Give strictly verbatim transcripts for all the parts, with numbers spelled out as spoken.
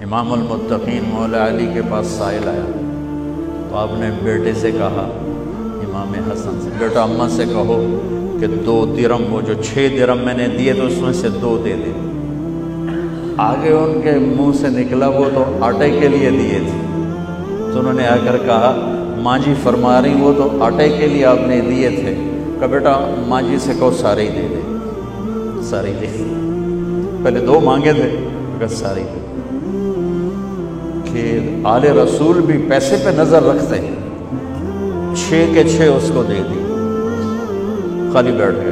امام المتقین مولا علی کے پاس سائل آیا تو آپ نے بیٹے سے کہا، امام حسن سے، بیٹا اماں سے کہو کہ دو درم، وہ جو چھ درم میں نے دیے تو اس میں سے دو دے دے۔ آگے ان کے منہ سے نکلا وہ تو آٹے کے لیے دیے تھے، تو انہوں نے آ کر کہا ماں جی فرما رہی وہ تو آٹے کے لیے آپ نے دیے تھے، کہ بیٹا ماں جی سے کہو سارے ہی دے دے، سارے ہی دے دے۔ پہلے دو مانگے تھے کہ سارے ہی دے دے۔ کہ آل رسول بھی پیسے پہ نظر رکھتے ہیں، چھ کے چھ اس کو دے دی، خالی بیٹھ گئے۔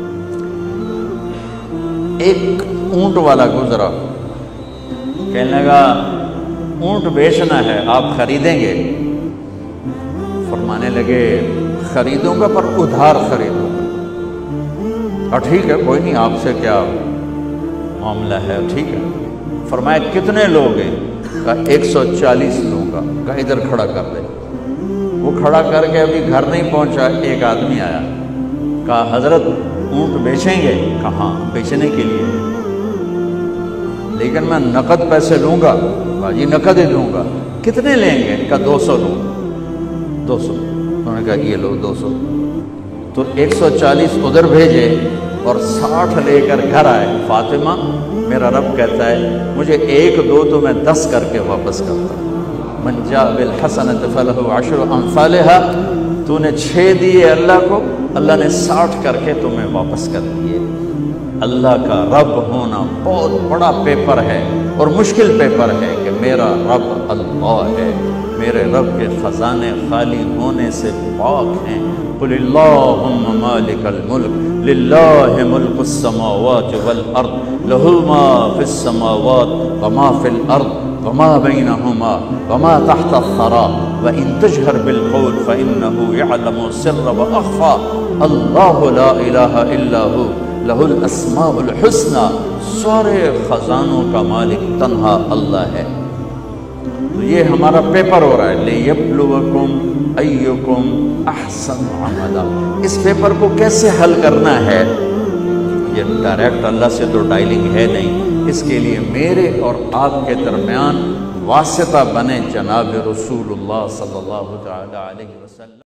ایک اونٹ والا گزرا، کہنے لگا اونٹ بیچنا ہے، آپ خریدیں گے؟ فرمانے لگے خریدوں گا پر ادھار خریدوں گا۔ اور ٹھیک ہے کوئی نہیں، آپ سے کیا معاملہ ہے، ٹھیک ہے۔ فرمایا کتنے لوگ ہیں؟ کہا ایک سو چالیس لوں گا۔ کہا ادھر کھڑا کر دے۔ وہ کھڑا کر کے ابھی گھر نہیں پہنچا، ایک آدمی آیا، کہا حضرت اونٹ بیچیں گے؟ کہاں بیچنے کے لیے، لیکن میں نقد پیسے لوں گا۔ کہا جی نقد ہی لوں گا۔ کتنے لیں گے؟ کہا دو سو لوں گا۔ دو سو انہوں نے کہا یہ لو دو سو۔ تو ایک سو چالیس ادھر بھیجے اور ساٹھ لے کر گھر آئے۔ فاطمہ میرا رب کہتا ہے مجھے ایک دو تو میں دس کر کے واپس کرتا ہوں۔ من جاء بالحسنۃ فلہ عشر امثالھا، تو نے چھ دیے اللہ کو، اللہ نے ساٹھ کر کے تمہیں واپس کر دیے۔ اللہ کا رب ہونا بہت بڑا پیپر ہے اور مشکل پیپر ہے کہ میرا رب اللہ ہے، میرے رب کے خزانے خالی ہونے سے پاک ہیں۔ قل اللہم مالک الملک للہ ملک السماوات والارض لہ ما فی السماوات وما فی الارض وما بینہما وما تحت الثری وان تجہر بالقول فانہ یعلم السر واخفی اللہ لا الہ الا ہو لہ الاسماء الحسنی۔ سارے خزانوں کا مالک تنہا اللہ ہے۔ تو یہ ہمارا پیپر ہو رہا ہے، لِيَبْلُوَكُمْ أَيُّكُمْ أَحْسَنُ عَمَلًا۔ اس پیپر کو کیسے حل کرنا ہے؟ یہ ڈائریکٹ اللہ سے تو ڈائلنگ ہے نہیں، اس کے لیے میرے اور آپ کے درمیان واسطہ بنے جناب رسول اللہ صلی اللہ علیہ وسلم۔